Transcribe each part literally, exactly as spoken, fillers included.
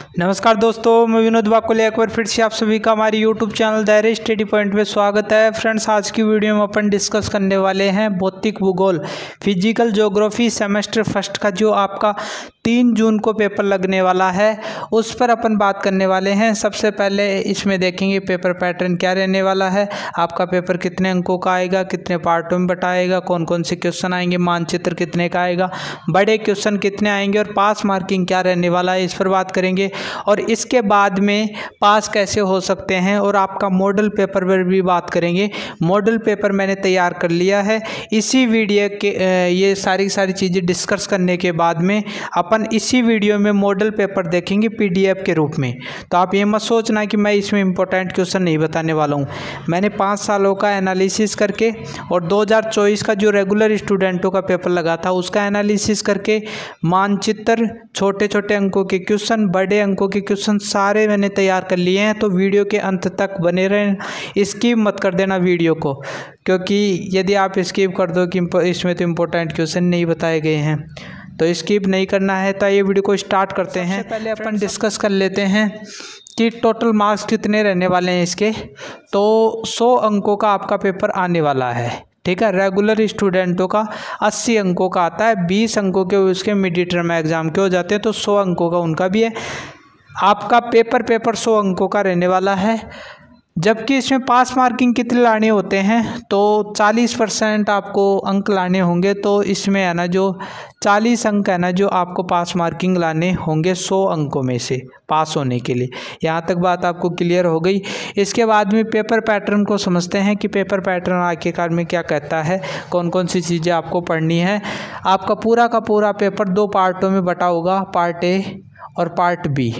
नमस्कार दोस्तों, मैं विनोद बाकुले एक बार फिर से आप सभी का हमारे YouTube channel Dayare study point में स्वागत है। फ्रेंड्स, आज की वीडियो में अपन डिस्कस करने वाले हैं भौतिक भूगोल फिजिकल ज्योग्राफी सेमेस्टर फर्स्ट का जो आपका तीन जून को पेपर लगने वाला है, उस पर अपन बात करने वाले हैं। सबसे पहले इसमें देखेंगे पेपर पैटर्न क्या रहने वाला है, आपका पेपर कितने अंकों का आएगा, कितने पार्टों में बटाएगा, कौन कौन से क्वेश्चन आएंगे, मानचित्र कितने का आएगा, बड़े क्वेश्चन कितने आएंगे और पास मार्किंग क्या रहने वाला है, इस पर बात करेंगे। और इसके बाद में पास कैसे हो सकते हैं और आपका मॉडल पेपर पर भी बात करेंगे। मॉडल पेपर मैंने तैयार कर लिया है। इसी वीडियो के ये सारी सारी चीज़ें डिस्कस करने के बाद में अपन इसी वीडियो में मॉडल पेपर देखेंगे पीडीएफ के रूप में। तो आप ये मत सोचना कि मैं इसमें इंपॉर्टेंट क्वेश्चन नहीं बताने वाला हूँ। मैंने पाँच सालों का एनालिसिस करके और दो हज़ार चौबीस का जो रेगुलर स्टूडेंटों का पेपर लगा था उसका एनालिसिस करके मानचित्र, छोटे छोटे अंकों के क्वेश्चन, बड़े अंकों के क्वेश्चन सारे मैंने तैयार कर लिए हैं। तो वीडियो के अंत तक बने रहें, स्किप मत कर देना वीडियो को, क्योंकि यदि आप स्किप कर दो कि इसमें तो इम्पोर्टेंट क्वेश्चन नहीं बताए गए हैं, तो स्किप नहीं करना है। तो ये वीडियो को स्टार्ट करते हैं। पहले अपन डिस्कस कर लेते हैं कि टोटल मार्क्स कितने रहने वाले हैं इसके। तो सौ अंकों का आपका पेपर आने वाला है, ठीक है। रेगुलर स्टूडेंटों का अस्सी अंकों का आता है, बीस अंकों के उसके मिड टर्म एग्जाम के हो जाते हैं, तो सौ अंकों का उनका भी है। आपका पेपर पेपर सौ अंकों का रहने वाला है। जबकि इसमें पास मार्किंग कितने लाने होते हैं, तो चालीस परसेंट आपको अंक लाने होंगे। तो इसमें है ना जो चालीस अंक है ना जो आपको पास मार्किंग लाने होंगे सौ अंकों में से पास होने के लिए। यहाँ तक बात आपको क्लियर हो गई। इसके बाद में पेपर पैटर्न को समझते हैं कि पेपर पैटर्न आखिरकार में क्या कहता है, कौन कौन सी चीज़ें आपको पढ़नी है। आपका पूरा का पूरा पेपर दो पार्टों में बटा होगा, पार्ट ए और पार्ट बी।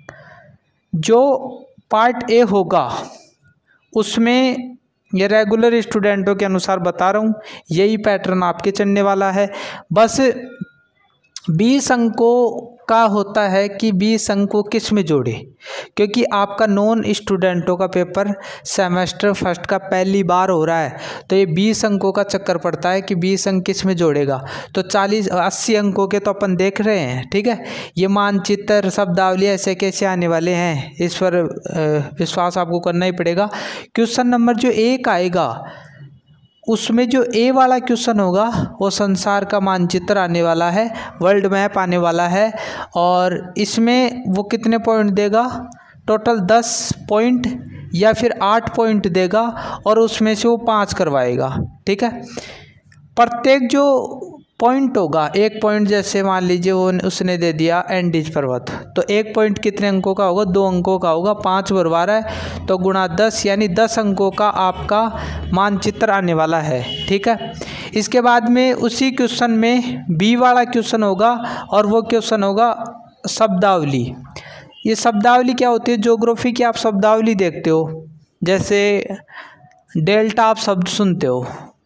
जो पार्ट ए होगा उसमें ये रेगुलर स्टूडेंटों के अनुसार बता रहा हूँ, यही पैटर्न आपके चलने वाला है। बस बीस अंकों का होता है कि बीस अंकों किस में जोड़े, क्योंकि आपका नॉन स्टूडेंटों का पेपर सेमेस्टर फर्स्ट का पहली बार हो रहा है, तो ये बीस अंकों का चक्कर पड़ता है कि बीस अंक किस में जोड़ेगा। तो चालीस अस्सी अंकों के तो अपन देख रहे हैं, ठीक है। ये मानचित्र, शब्दावली ऐसे कैसे आने वाले हैं, इस पर विश्वास आपको करना ही पड़ेगा। क्वेश्चन नंबर जो एक आएगा उसमें जो ए वाला क्वेश्चन होगा वो संसार का मानचित्र आने वाला है, वर्ल्ड मैप आने वाला है। और इसमें वो कितने पॉइंट देगा, टोटल दस पॉइंट या फिर आठ पॉइंट देगा और उसमें से वो पाँच करवाएगा, ठीक है। प्रत्येक जो पॉइंट होगा, एक पॉइंट जैसे मान लीजिए वो उसने दे दिया एंडीज पर्वत, तो एक पॉइंट कितने अंकों का होगा, दो अंकों का होगा, पाँच बरबार है तो गुणा दस, यानी दस अंकों का आपका मानचित्र आने वाला है, ठीक है। इसके बाद में उसी क्वेश्चन में बी वाला क्वेश्चन होगा और वो क्वेश्चन होगा शब्दावली। ये शब्दावली क्या होती है, ज्योग्राफी की आप शब्दावली देखते हो, जैसे डेल्टा आप शब्द सुनते हो,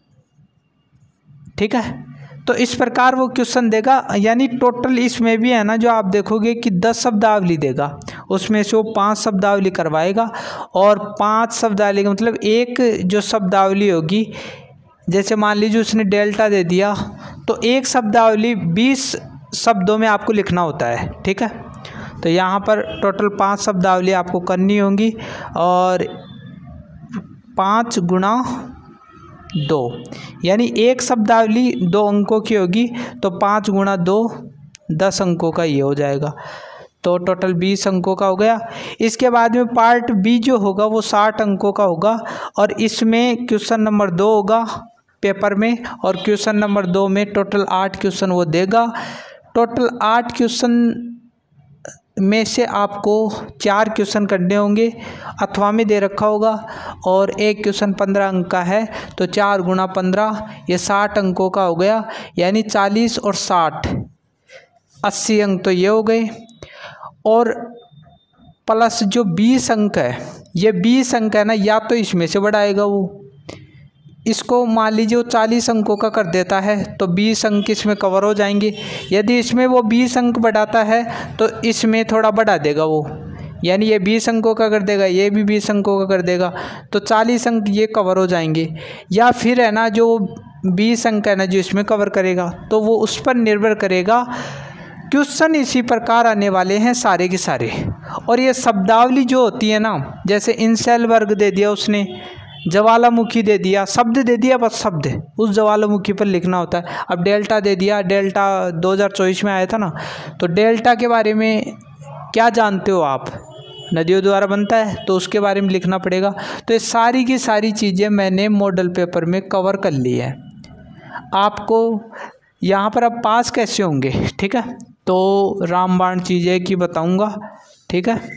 ठीक है। तो इस प्रकार वो क्वेश्चन देगा, यानी टोटल इसमें भी है ना जो आप देखोगे कि दस शब्दावली देगा, उसमें से वो पांच शब्दावली करवाएगा। और पांच शब्दावली का मतलब एक जो शब्दावली होगी, जैसे मान लीजिए उसने डेल्टा दे दिया, तो एक शब्दावली बीस शब्दों में आपको लिखना होता है, ठीक है। तो यहाँ पर टोटल पाँच शब्दावली आपको करनी होंगी और पाँच गुणा दो, यानी एक शब्दावली दो अंकों की होगी, तो पाँच गुणा दो दस अंकों का ये हो जाएगा, तो टोटल बीस अंकों का हो गया। इसके बाद में पार्ट बी जो होगा वो साठ अंकों का होगा और इसमें क्वेश्चन नंबर दो होगा पेपर में, और क्वेश्चन नंबर दो में टोटल आठ क्वेश्चन वो देगा। टोटल आठ क्वेश्चन में से आपको चार क्वेश्चन करने होंगे, अथवा में दे रखा होगा, और एक क्वेश्चन पंद्रह अंक का है, तो चार गुणा पंद्रह ये साठ अंकों का हो गया, यानी चालीस और साठ अस्सी अंक तो ये हो गए। और प्लस जो बीस अंक है, ये बीस अंक है ना, या तो इसमें से बढ़ाएगा वो, इसको मान लीजिए वो चालीस अंकों का कर देता है तो बीस अंक इसमें कवर हो जाएंगे। यदि इसमें वो बीस अंक बढ़ाता है तो इसमें थोड़ा बढ़ा देगा वो, यानी ये बीस अंकों का कर देगा, ये भी बीस अंकों का कर देगा, तो चालीस अंक ये कवर हो जाएंगे। या फिर है ना जो बीस अंक है ना जो इसमें कवर करेगा, तो वो उस पर निर्भर करेगा क्वेश्चन इसी प्रकार आने वाले हैं सारे के सारे। और ये शब्दावली जो होती है ना, जैसे इंसेल वर्ग दे दिया उसने, ज्वालामुखी दे दिया, शब्द दे दिया, बस शब्द उस ज्वालामुखी पर लिखना होता है। अब डेल्टा दे दिया, डेल्टा दो हज़ार चौबीस में आया था ना, तो डेल्टा के बारे में क्या जानते हो आप, नदियों द्वारा बनता है, तो उसके बारे में लिखना पड़ेगा। तो ये सारी की सारी चीज़ें मैंने मॉडल पेपर में कवर कर ली है। आपको यहाँ पर अब पास कैसे होंगे, ठीक है, तो रामबाण चीज़ें की बताऊँगा, ठीक है।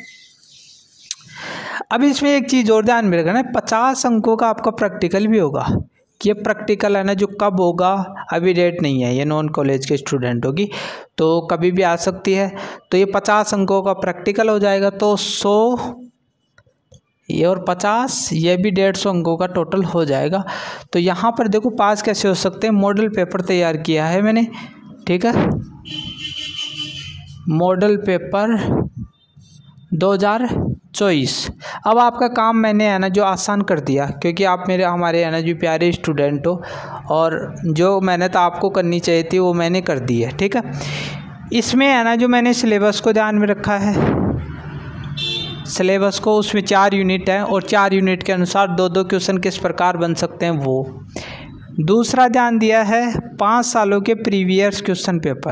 अब इसमें एक चीज़ और ध्यान में रखना है, पचास अंकों का आपका प्रैक्टिकल भी होगा। ये प्रैक्टिकल है ना, जो कब होगा अभी डेट नहीं है, ये नॉन कॉलेज के स्टूडेंटों की, तो कभी भी आ सकती है। तो ये पचास अंकों का प्रैक्टिकल हो जाएगा, तो सौ ये और पचास, ये भी डेढ़ सौ अंकों का टोटल हो जाएगा। तो यहाँ पर देखो पास कैसे हो सकते हैं, मॉडल पेपर तैयार किया है मैंने, ठीक है, मॉडल पेपर दो हज़ार चौबीस। अब आपका काम मैंने है ना जो आसान कर दिया, क्योंकि आप मेरे हमारे है ना जो प्यारे स्टूडेंट हो, और जो मेहनत आपको करनी चाहिए थी वो मैंने कर दी है, ठीक है। इसमें है ना जो मैंने सिलेबस को ध्यान में रखा है, सिलेबस को, उसमें चार यूनिट हैं और चार यूनिट के अनुसार दो दो क्वेश्चन किस प्रकार बन सकते हैं वो। दूसरा ध्यान दिया है पाँच सालों के प्रीवियस क्वेश्चन पेपर,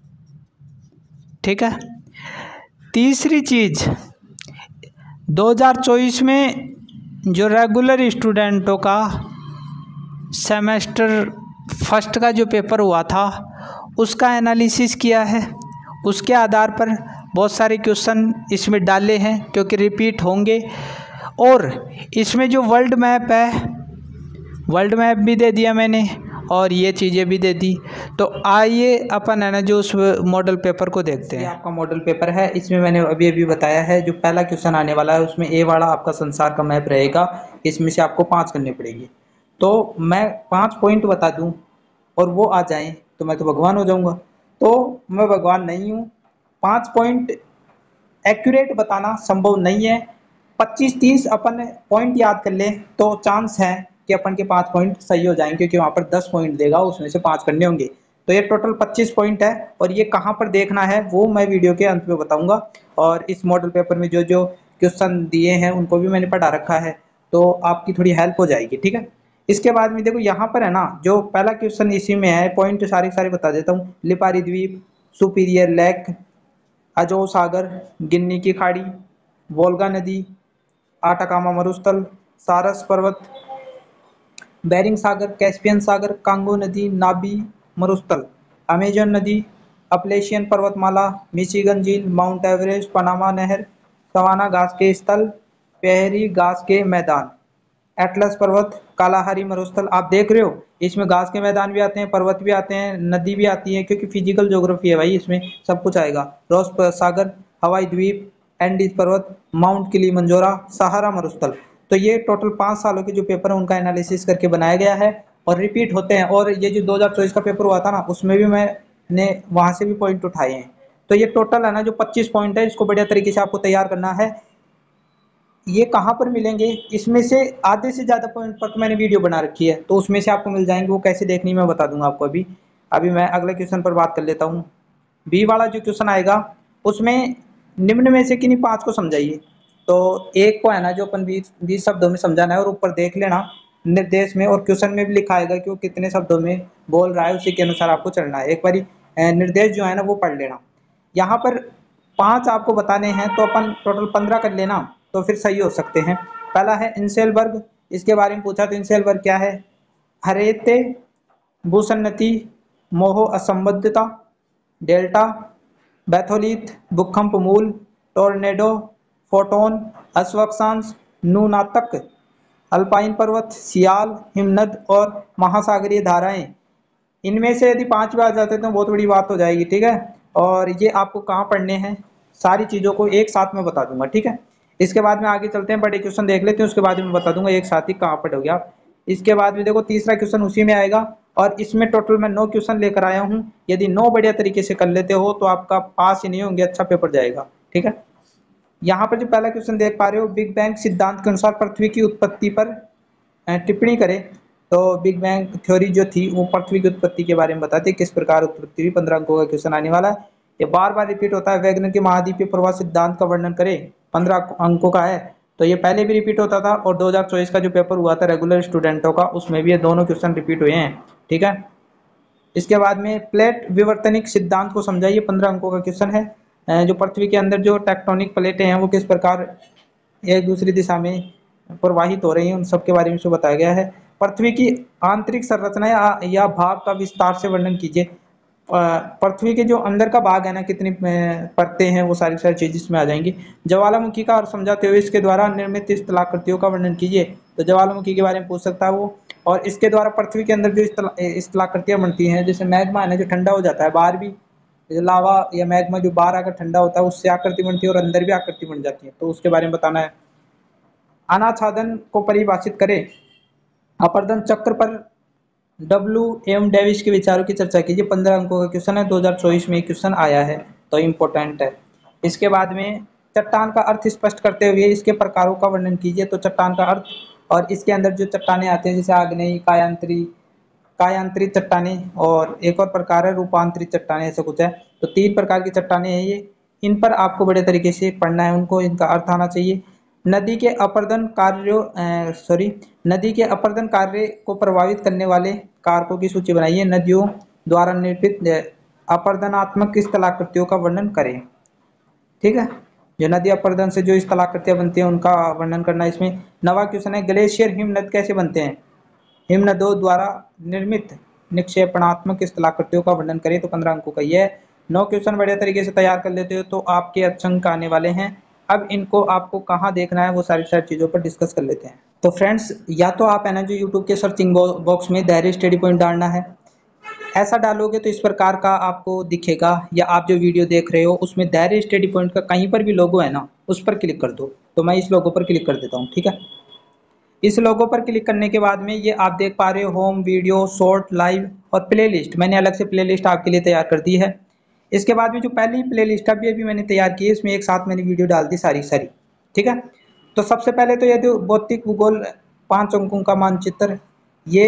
ठीक है। तीसरी चीज़ दो हज़ार चौबीस में जो रेगुलर स्टूडेंटों का सेमेस्टर फर्स्ट का जो पेपर हुआ था उसका एनालिसिस किया है। उसके आधार पर बहुत सारे क्वेश्चन इसमें डाले हैं, क्योंकि रिपीट होंगे। और इसमें जो वर्ल्ड मैप है, वर्ल्ड मैप भी दे दिया मैंने और ये चीज़ें भी दे दी। तो आइए अपन है ना जो उस मॉडल पेपर को देखते हैं। आपका मॉडल पेपर है, इसमें मैंने अभी अभी बताया है जो पहला क्वेश्चन आने वाला है उसमें ए वाला आपका संसार का मैप रहेगा। इसमें से आपको पाँच करनी पड़ेगी। तो मैं पाँच पॉइंट बता दूं और वो आ जाएं तो मैं तो भगवान हो जाऊंगा। तो मैं भगवान नहीं हूँ, पाँच पॉइंट एक्यूरेट बताना संभव नहीं है। पच्चीस तीस अपन पॉइंट याद कर ले तो चांस है कि अपन के पाँच पॉइंट सही हो जाएंगे, क्योंकि वहाँ पर दस पॉइंट देगा, उसमें से पाँच करने होंगे। तो ये टोटल पच्चीस पॉइंट है और ये कहाँ पर देखना है वो मैं वीडियो के अंत में बताऊंगा। और इस मॉडल पेपर में जो जो क्वेश्चन दिए हैं उनको भी मैंने पढ़ा रखा है, तो आपकी थोड़ी हेल्प हो जाएगी, ठीक है। इसके बाद में देखो यहाँ पर है ना जो पहला क्वेश्चन इसी में है, पॉइंट सारे सारे बता देता हूँ। लिपारी द्वीप, सुपीरियर लेक, अजो सागर, गिन्नी की खाड़ी, वोल्गा नदी, आटाकामा मरुस्थल, सारस पर्वत, बेरिंग सागर, कैस्पियन सागर, कांगो नदी, नाबी मरुस्थल, अमेजन नदी, अपलेशियन पर्वतमाला, मिशिगन झील, माउंट एवरेस्ट, पनामा नहर, सवाना घास के स्थल, पेहरी घास के मैदान, एटलस पर्वत, कालाहारी मरुस्थल। आप देख रहे हो इसमें घास के मैदान भी आते हैं, पर्वत भी आते हैं, नदी भी आती है, क्योंकि फिजिकल ज्योग्राफी है भाई, इसमें सब कुछ आएगा। रोस सागर, हवाई द्वीप, एंडीज पर्वत, माउंट किलीमंजारो, सहारा मरुस्थल। तो ये टोटल पाँच सालों के जो पेपर है उनका एनालिसिस करके बनाया गया है और रिपीट होते हैं। और ये जो दो हज़ार चौबीस का पेपर हुआ था ना उसमें भी मैंने वहाँ से भी पॉइंट उठाए हैं। तो ये टोटल है ना जो पच्चीस पॉइंट है, इसको बढ़िया तरीके से आपको तैयार करना है। ये कहाँ पर मिलेंगे, इसमें से आधे से ज़्यादा पॉइंट पर तो मैंने वीडियो बना रखी है, तो उसमें से आपको मिल जाएंगे। वो कैसे देखनी मैं बता दूंगा आपको। अभी अभी मैं अगले क्वेश्चन पर बात कर लेता हूँ। बी वाला जो क्वेश्चन आएगा उसमें निम्न में से किन्हीं पाँच को समझाइए। तो एक को है ना जो अपन बीस बीस शब्दों में समझाना है और ऊपर देख लेना निर्देश में, और क्वेश्चन में भी लिखा आएगा कि वो कितने शब्दों में बोल रहा है, उसी के अनुसार आपको चलना है। एक बारी निर्देश जो है ना वो पढ़ लेना। यहाँ पर पाँच आपको बताने हैं तो अपन टोटल पंद्रह कर लेना, तो फिर सही हो सकते हैं। पहला है इंसेल वर्ग, इसके बारे में पूछा तो इंसेल वर्ग क्या है। हरेते, भूसन्नति, मोह असंबद्धता, डेल्टा, बैथोलिथ, भूकंप मूल, टोर्नेडो, फोटोन, अश्वक्षांश, नूनातक, अल्पाइन पर्वत, सियाल, हिमनद और महासागरीय धाराएं। इनमें से यदि पांच भी आ जाते तो बहुत बड़ी बात हो जाएगी, ठीक है। और ये आपको कहाँ पढ़ने हैं, सारी चीज़ों को एक साथ में बता दूंगा, ठीक है। इसके बाद में आगे चलते हैं, बड़े क्वेश्चन देख लेते हैं, उसके बाद में बता दूंगा एक साथ ही कहाँ पढ़ोगे आप। इसके बाद में देखो तीसरा क्वेश्चन उसी में आएगा और इसमें टोटल मैं नौ क्वेश्चन लेकर आया हूँ। यदि नौ बढ़िया तरीके से कर लेते हो तो आपका पास ही नहीं होंगे, अच्छा पेपर जाएगा, ठीक है। यहाँ पर जो पहला क्वेश्चन देख पा रहे हो, बिग बैंग सिद्धांत के अनुसार पृथ्वी की उत्पत्ति पर टिप्पणी करें। तो बिग बैंग थ्योरी जो थी वो पृथ्वी की उत्पत्ति के बारे में बताती है, किस प्रकार उत्पत्ति हुई। पंद्रह अंकों का क्वेश्चन आने वाला है। ये बार बार रिपीट होता है। वैगनर के महाद्वीपीय प्रवाह सिद्धांत का वर्णन करें, पंद्रह अंकों का है, तो ये पहले भी रिपीट होता था और दो हज़ार चौबीस का जो पेपर हुआ था रेगुलर स्टूडेंटों का, उसमें भी ये दोनों क्वेश्चन रिपीट हुए हैं। ठीक है, इसके बाद में प्लेट विवर्तनिक सिद्धांत को समझाइए, पंद्रह अंकों का क्वेश्चन है। जो पृथ्वी के अंदर जो टेक्टोनिक प्लेटें हैं वो किस प्रकार एक दूसरी दिशा में प्रवाहित हो रही हैं, उन सब के बारे में इसमें बताया गया है। पृथ्वी की आंतरिक संरचना या, या भाग का विस्तार से वर्णन कीजिए। पृथ्वी के जो अंदर का भाग है ना, कितनी परतें हैं, वो सारी सारी चीज इसमें आ जाएंगी। ज्वालामुखी का अर्थ समझाते हुए इसके द्वारा निर्मित स्थलाकृतियों का वर्णन कीजिए। तो ज्वालामुखी के बारे में पूछ सकता है वो। और इसके द्वारा पृथ्वी के अंदर जो स्थलाकृतियां बनती हैं, जैसे मैग्मा है ना जो ठंडा हो जाता है, बाहर भी लावा या मैग्मा जो बाहर आकर ठंडा होता है उससे आकृति बनती है और अंदर भी आकृति बन जाती है, तो उसके बारे में बताना है। अनाच्छादन को परिभाषित करें। अपर्दन चक्र पर डब्ल्यू एम डेविस के विचारों की चर्चा कीजिए। पंद्रह अंकों का क्वेश्चन है, दो हज़ार चौबीस में क्वेश्चन आया है, तो इम्पोर्टेंट है। इसके बाद में चट्टान का अर्थ स्पष्ट करते हुए इसके प्रकारों का वर्णन कीजिए। तो चट्टान का अर्थ और इसके अंदर जो चट्टानें आते हैं, जैसे आग्नेयी, कायांतरी कायांतरित चट्टानें और एक और प्रकार है रूपांतरित चट्टानें, ऐसा कुछ है। तो तीन प्रकार की चट्टानें हैं ये, इन पर आपको बड़े तरीके से पढ़ना है, उनको इनका अर्थ आना चाहिए। नदी के अपर्दन कार्यों सॉरी नदी के अपर्दन कार्य को प्रभावित करने वाले कारकों की सूची बनाइए। नदियों द्वारा निर्मित अपर्दनात्मक स्थलाकृतियों का वर्णन करें। ठीक है, जो नदी अपर्दन से जो स्थलाकृतियां बनती हैं उनका वर्णन करना। इसमें नवा क्वेश्चन है, ग्लेशियर हिमनद कैसे बनते हैं। हिमनदों द्वारा निर्मित निक्षेपणात्मक स्थलाकृतियों का वर्णन करें। तो पंद्रह अंकों का ये है। नौ क्वेश्चन बढ़िया तरीके से तैयार कर लेते हो तो आपके अच्छे अंक आने वाले हैं। अब इनको आपको कहाँ देखना है वो सारी सारी चीज़ों पर डिस्कस कर लेते हैं। तो फ्रेंड्स, या तो आप है ना जो यूट्यूब के सर्चिंग बॉक्स में धैर्य स्टडी पॉइंट डालना है, ऐसा डालोगे तो इस प्रकार का आपको दिखेगा, या आप जो वीडियो देख रहे हो उसमें धैर्य स्टडी पॉइंट का कहीं पर भी लोगो है ना, उस पर क्लिक कर दो। तो मैं इस लोगो पर क्लिक कर देता हूँ। ठीक है, इस लोगो पर क्लिक करने के बाद में ये आप देख पा रहे हो होम, वीडियो, शॉर्ट, लाइव और प्लेलिस्ट। मैंने अलग से प्लेलिस्ट आपके लिए तैयार कर दी है। इसके बाद में जो पहली प्लेलिस्ट अभी अभी मैंने तैयार की है, इसमें एक साथ मैंने वीडियो डाल दी सारी सारी। ठीक है, तो सबसे पहले तो ये जो भौतिक भूगोल पांच अंकों का मानचित्र, ये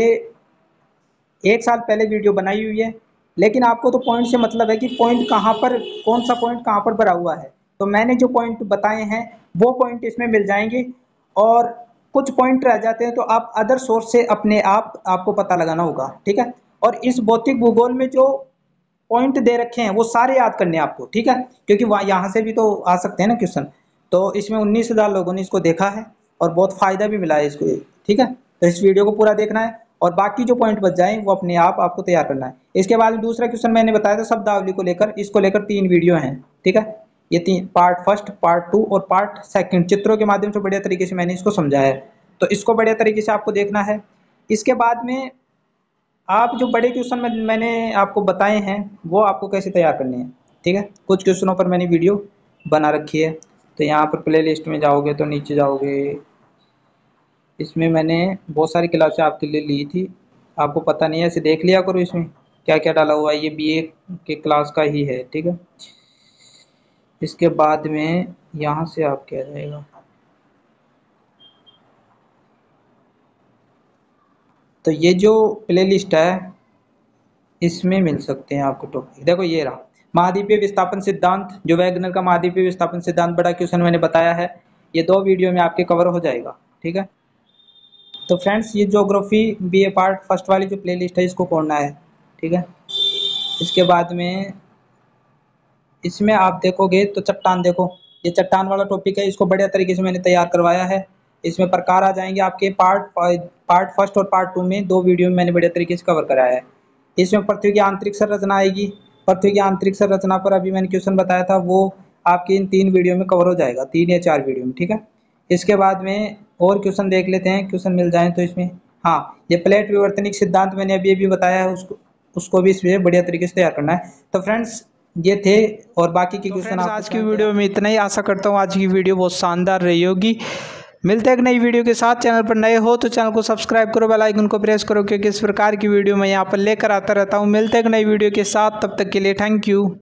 एक साल पहले वीडियो बनाई हुई है, लेकिन आपको तो पॉइंट से मतलब है कि पॉइंट कहाँ पर, कौन सा पॉइंट कहाँ पर भरा हुआ है। तो मैंने जो पॉइंट बताए हैं वो पॉइंट इसमें मिल जाएंगे, और कुछ पॉइंट रह जाते हैं तो आप अदर सोर्स से अपने आप आपको पता लगाना होगा। ठीक है, और इस भौतिक भूगोल में जो पॉइंट दे रखे हैं वो सारे याद करने हैं आपको। ठीक है, क्योंकि वहाँ यहाँ से भी तो आ सकते हैं ना क्वेश्चन। तो इसमें उन्नीस हज़ार लोगों ने इसको देखा है और बहुत फ़ायदा भी मिला है इसको। ठीक है, तो इस वीडियो को पूरा देखना है और बाकी जो पॉइंट बच जाएं वो अपने आप आपको तैयार करना है। इसके बाद दूसरा क्वेश्चन मैंने बताया था शब्दावली को लेकर, इसको लेकर तीन वीडियो हैं। ठीक है, ये तीन पार्ट फर्स्ट, पार्ट टू और पार्ट सेकंड, चित्रों के माध्यम से बढ़िया तरीके से मैंने इसको समझाया है, तो इसको बढ़िया तरीके से आपको देखना है। इसके बाद में आप जो बड़े क्वेश्चन में मैंने आपको बताए हैं वो आपको कैसे तैयार करने हैं। ठीक है, कुछ क्वेश्चनों पर मैंने वीडियो बना रखी है। तो यहाँ पर प्ले लिस्ट में जाओगे तो नीचे जाओगे, इसमें मैंने बहुत सारी क्लासें आपके लिए ली थी, आपको पता नहीं है, ऐसे देख लिया करो इसमें क्या क्या डाला हुआ है, ये बीए के क्लास का ही है। ठीक है, इसके बाद में यहाँ से आप क्या जाएगा, तो ये जो प्ले लिस्ट है इसमें मिल सकते हैं आपको टॉपिक। देखो ये रहा महाद्वीपीय विस्थापन सिद्धांत, जो वैगनर का महाद्वीपीय विस्थापन सिद्धांत बड़ा क्वेश्चन मैंने बताया है, ये दो वीडियो में आपके कवर हो जाएगा। ठीक है, तो फ्रेंड्स ये geography B A part first वाली जो प्लेलिस्ट है इसको खोलना है। ठीक है, इसके बाद में इसमें आप देखोगे तो चट्टान, देखो ये चट्टान वाला टॉपिक है, इसको बढ़िया तरीके से मैंने तैयार करवाया है। इसमें प्रकार आ जाएंगे आपके पार्ट पार्ट फर्स्ट और पार्ट टू में, दो वीडियो में मैंने बढ़िया तरीके से कवर कराया है। इसमें पृथ्वी की आंतरिक संरचना आएगी, पृथ्वी की आंतरिक संरचना पर अभी मैंने क्वेश्चन बताया था, वो आपकी इन तीन वीडियो में कवर हो जाएगा, तीन या चार वीडियो में। ठीक है, इसके बाद में और क्वेश्चन देख लेते हैं, क्वेश्चन मिल जाए तो इसमें। हाँ, ये प्लेट विवर्तनिक सिद्धांत मैंने अभी अभी बताया है, उसको उसको भी इसमें बढ़िया तरीके से तैयार करना है। तो फ्रेंड्स ये थे, और बाकी के क्वेश्चन तो आज की वीडियो में इतना ही। आशा करता हूँ आज की वीडियो बहुत शानदार रही होगी। मिलते हैं एक नई वीडियो के साथ। चैनल पर नए हो तो चैनल को सब्सक्राइब करो, बेल आइकन को प्रेस करो, क्योंकि इस प्रकार की वीडियो मैं यहाँ पर लेकर आता रहता हूँ। मिलते हैं एक नई वीडियो के साथ, तब तक के लिए थैंक यू।